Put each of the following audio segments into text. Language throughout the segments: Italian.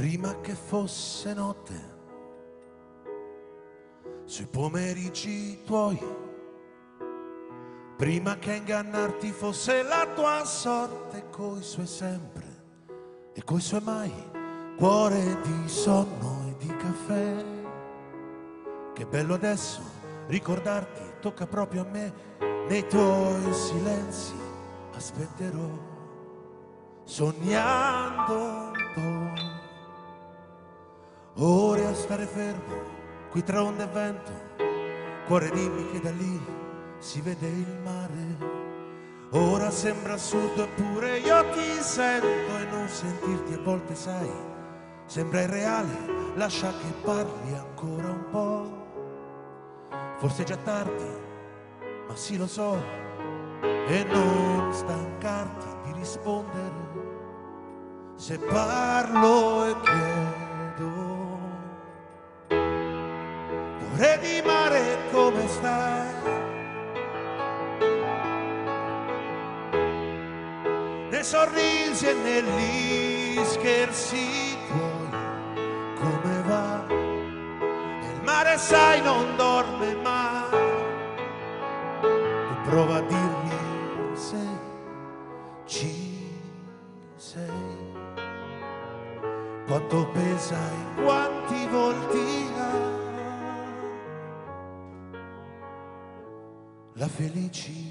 Prima che fosse notte, sui pomeriggi tuoi, prima che ingannarti fosse la tua sorte, coi suoi sempre e coi suoi mai, cuore di sonno e di caffè. Che bello adesso ricordarti, tocca proprio a me, nei tuoi silenzi aspetterò, sognando un po'. Ore a stare fermo, qui tra onda e vento, cuore dimmi che da lì si vede il mare. Ora sembra assurdo eppure io ti sento, e non sentirti a volte sai, sembra irreale, lascia che parli ancora un po'. Forse è già tardi, ma sì lo so, e non stancarti di rispondere se parlo e chiedo. Re di mare, come stai? Nei sorrisi e negli scherzi tuoi, come va? E il mare sai non dorme mai. Tu prova a dirmi se ci sei, quanto pesa e quanti volti ha la felicità.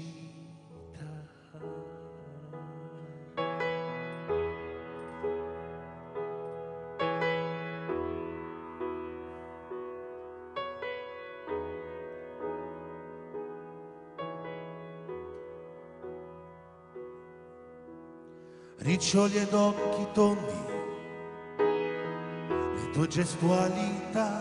Riccioli ed occhi tondi, le tue gestualità,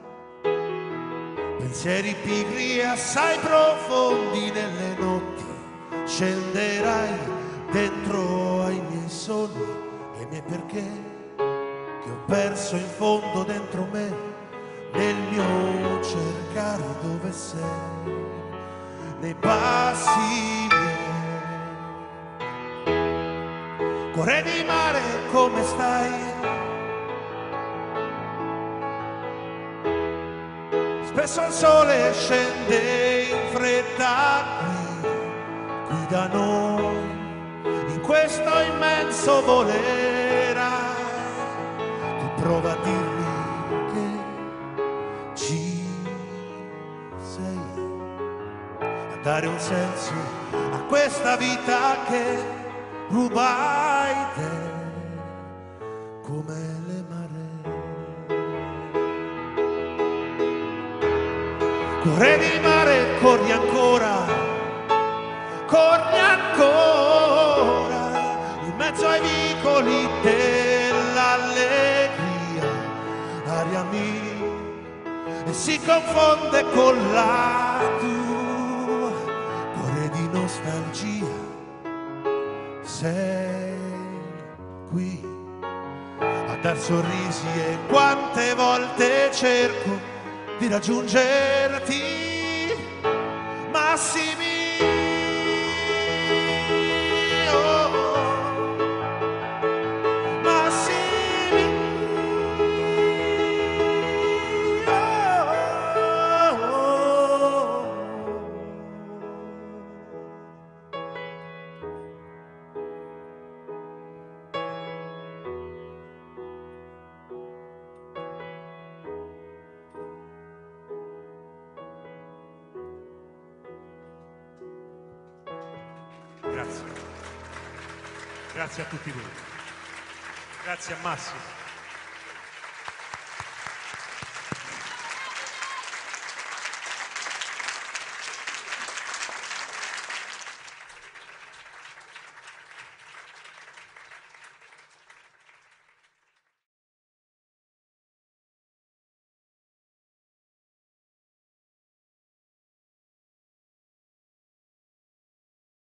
pensieri pigri e assai profondi, nelle notti scenderai dentro ai miei sogni e ai miei perché, che ho perso in fondo dentro me, nel mio cercare dove sei, nei passi miei. Cuore di mare, come stai? Spesso il sole scende in fretta qui da noi, in questo immenso volerai. Tu prova a dirmi che ci sei, a dare un senso a questa vita che rubai te come le maree. Cuore di mare, corri ancora, in mezzo ai vicoli dell'allegria, aria mia, e si confonde con la tua, cuore di nostalgia. Sei qui a dar sorrisi e quante volte cerco di raggiungerti, massimi. Grazie. Grazie a tutti voi. Grazie a Massimo.